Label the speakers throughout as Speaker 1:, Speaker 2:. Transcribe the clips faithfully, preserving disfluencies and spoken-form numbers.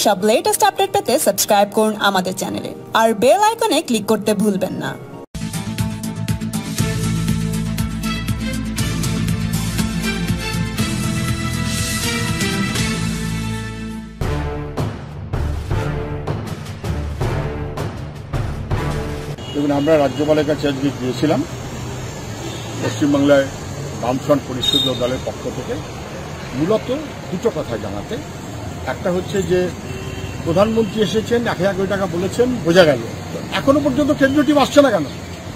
Speaker 1: সব latest update পেতে subscribe করুন আমাদের চ্যানেলে আর বেল আইকনে ক্লিক করতে ভুলবেন না।
Speaker 2: দেখুন, আমরা রাজ্যপালের কাছে আজকে গিয়েছিলাম পশ্চিমবাংলায় বামফ্রন্ট পরিষদীয় দলের পক্ষ থেকে মূলত দুটো কথা জানাতে। একটা হচ্ছে যে প্রধানমন্ত্রী এসেছেন, এক হাজার কোটি টাকা বলেছেন, বোঝা গেল, এখনো পর্যন্ত কেন্দ্রীয় টিম আসছে না কেন?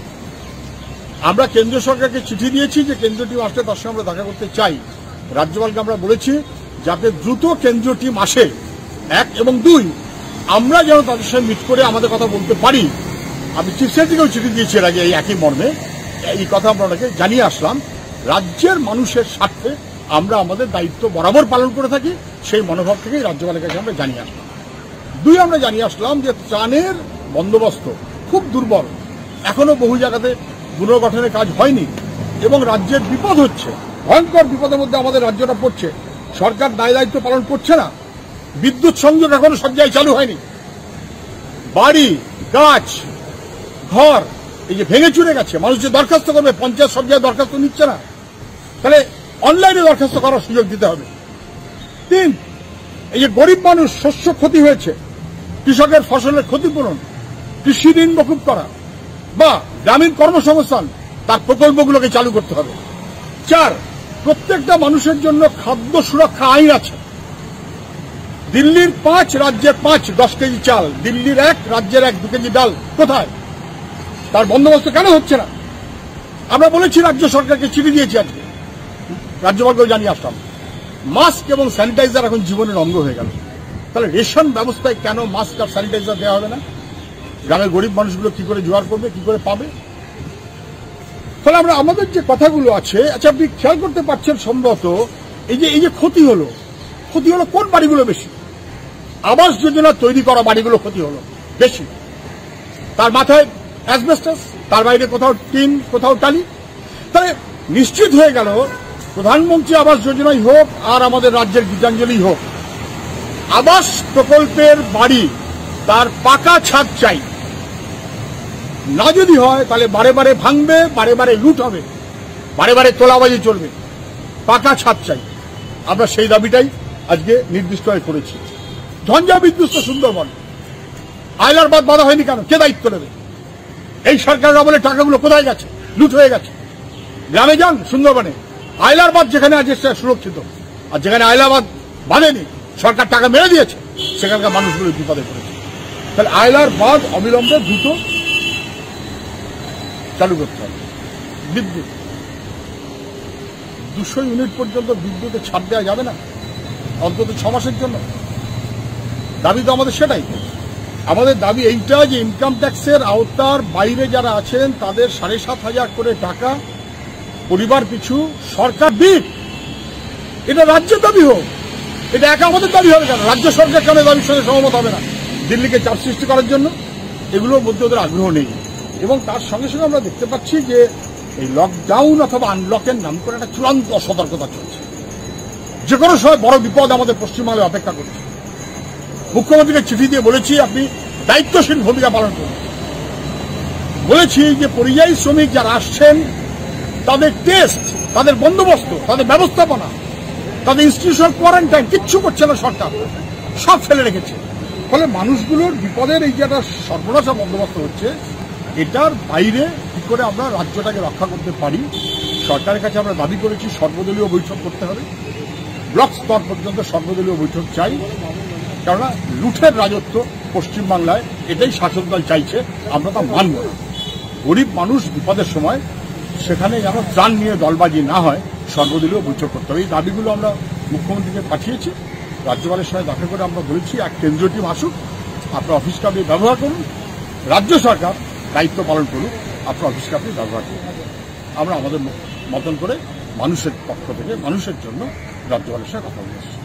Speaker 2: আমরা কেন্দ্রীয় সরকারকে চিঠি দিয়েছি যে কেন্দ্রীয় টিম আসলে তার সঙ্গে আমরা দেখা করতে চাই। রাজ্যপালকে আমরা বলেছি যাতে দ্রুত কেন্দ্রীয় টিম আসে, এক, এবং দুই, আমরা যেন তাদের সঙ্গে মিট করে আমাদের কথা বলতে পারি। আমি চিফ সেক্রেটারিকেও চিঠি দিয়েছি এর আগে এই একই মর্মে। এই কথা আমরা ওনাকে জানিয়ে আসলাম। রাজ্যের মানুষের স্বার্থে আমরা আমাদের দায়িত্ব বরাবর পালন করে থাকি, সেই মনোভাব থেকেই রাজ্যপালের কাছে আমরা জানিয়ে আসলাম। দুই, আমরা জানিয়ে আসলাম যে ত্রাণের বন্দোবস্ত খুব দুর্বল, এখনো বহু জায়গাতে পুনর্গঠনের কাজ হয়নি এবং রাজ্যের বিপদ হচ্ছে, ভয়ঙ্কর বিপদের মধ্যে আমাদের রাজ্যটা পড়ছে। সরকার দায় দায়িত্ব পালন করছে না। বিদ্যুৎ সংযোগ এখনো সব জায়গায় চালু হয়নি। বাড়ি, গাছ, ঘর এই যে ভেঙে চুরে গেছে, মানুষ যে দরখাস্ত করবে, পঞ্চায়েত সব জায়গায় দরখাস্ত নিচ্ছে না, তাহলে অনলাইনে দরখাস্ত করার সুযোগ দিতে হবে। তিন, এই যে গরিব মানুষ, শস্য ক্ষতি হয়েছে, কৃষকের ফসলের ক্ষতিপূরণ, কৃষি ঋণ মকুব করা বা গ্রামীণ কর্মসংস্থান, তার প্রকল্পগুলোকে চালু করতে হবে। চার, প্রত্যেকটা মানুষের জন্য খাদ্য সুরক্ষা আইন আছে। দিল্লির পাঁচ, রাজ্যের পাঁচ, দশ কেজি চাল, দিল্লির এক, রাজ্যের এক, দু কেজি ডাল কোথায়? তার বন্দোবস্ত কেন হচ্ছে না? আমরা বলেছি, রাজ্য সরকারকে চিঠি দিয়েছি, আজকে রাজ্যপালকেও জানিয়ে আসলাম। মাস্ক এবং স্যানিটাইজার এখন জীবনের অঙ্গ হয়ে গেল, তাহলে রেশন ব্যবস্থায় কেন মাস্ক আর স্যানিটাইজার দেওয়া হবে না? গ্রামের গরিব মানুষগুলো কি করে জোগাড় করবে, কি করে পাবে? তাহলে আমরা আমাদের যে কথাগুলো আছে, আচ্ছা আপনি খেয়াল করতে পারছেন সম্ভবত এই যে এই যে ক্ষতি হলো, ক্ষতি হলো কোন বাড়িগুলো বেশি? আবাস যোজনা তৈরি করা বাড়িগুলো ক্ষতি হলো বেশি। তার মাথায় অ্যাসবেস্টাস, তার বাইরে কোথাও টিন, কোথাও টালি। তাহলে নিশ্চিত হয়ে গেল, প্রধানমন্ত্রী আবাস যোজনাই হোক আর আমাদের রাজ্যের গীতাঞ্জলি হোক, আবাস প্রকল্পের বাড়ি তার পাকা ছাদ চাই। না যদি হয় তাহলে বারে বারে ভাঙবে, বারে বারে লুট হবে, বারে বারে তোলাবাজি চলবে। পাকা ছাদ চাই। আমরা সেই দাবিটাই আজকে নির্দিষ্ট হয়ে করেছি। ঝঞ্ঝা বিধ্বস্ত সুন্দরবন, আইলার বাদ বাধা হয়নি কেন? কে দায়িত্ব নেবে? এই সরকারের আমলে টাকাগুলো কোথায় গেছে? লুট হয়ে গেছে। গ্রামে যান, সুন্দরবনে আইলারবাদ যেখানে আছে সুরক্ষিত, আর যেখানে আইলাবাদ বাঁধেনি, সরকার টাকা মেরে দিয়েছে, সেখানকার মানুষগুলো বিপদে পড়েছে। তাহলে আইলার বাঁধ অবিলম্বে দ্রুত চালু করতে হবে। বিদ্যুৎ দুশো ইউনিট পর্যন্ত বিদ্যুতে ছাড় দেওয়া যাবে না অন্তত ছ মাসের জন্য? দাবি তো আমাদের সেটাই। আমাদের দাবি এইটা যে ইনকাম ট্যাক্সের আওতার বাইরে যারা আছেন তাদের সাড়ে সাত হাজার করে টাকা পরিবার পিছু সরকার দিক। এটা রাজ্যের দাবি হোক, এটা একা আমাদের দাবি হবে কেন? রাজ্য সরকার কেন দাবির সঙ্গে সহমত হবে না? দিল্লিকে চাপ সৃষ্টি করার জন্য এগুলোর মধ্যে ওদের আগ্রহ নেই। এবং তার সঙ্গে সঙ্গে আমরা দেখতে পাচ্ছি যে এই লকডাউন অথবা আনলকের নাম করে একটা চূড়ান্ত অসতর্কতা চলছে। যে কোনো সময় বড় বিপদ আমাদের পশ্চিমবাংলায় অপেক্ষা করছে। মুখ্যমন্ত্রীকে চিঠি দিয়ে বলেছি আপনি দায়িত্বশীল ভূমিকা পালন করুন। বলেছি যে পরিযায়ী শ্রমিক যারা আসছেন তাদের টেস্ট, তাদের বন্দোবস্ত, তাদের ব্যবস্থাপনা, তাদের ইনস্টিটিউশনাল কোয়ারেন্টাইন কিচ্ছু করছে না সরকার, সব ফেলে রেখেছে। ফলে মানুষগুলোর বিপদের এই যে একটা সর্বনাশা বন্দোবস্ত হচ্ছে, এটার বাইরে কি করে আমরা রাজ্যটাকে রক্ষা করতে পারি? সরকারের কাছে আমরা দাবি করেছি সর্বদলীয় বৈঠক করতে হবে। ব্লক স্তর পর্যন্ত সর্বদলীয় বৈঠক চাই, কেননা লুঠের রাজত্ব পশ্চিমবাংলায়, এটাই শাসক দল চাইছে, আমরা তা মানব না। গরিব মানুষ বিপদের সময় সেখানে যেন ত্রাণ নিয়ে দলবাজি না হয়, সর্বদলীয় বৈঠক করতে হবে। এই দাবিগুলো আমরা মুখ্যমন্ত্রীকে পাঠিয়েছি। রাজ্যপালের সঙ্গে দেখা করে আমরা বলেছি এক কেন্দ্রীয় টিম আসুক, আপনার অফিসকে আপনি ব্যবহার করুন, রাজ্য সরকার দায়িত্ব পালন করুক, আপনার অফিসকে আপনি ব্যবহার করুন। আমরা আমাদের মতন করে মানুষের পক্ষ থেকে, মানুষের জন্য রাজ্যপালের সঙ্গে কথা বলেছি।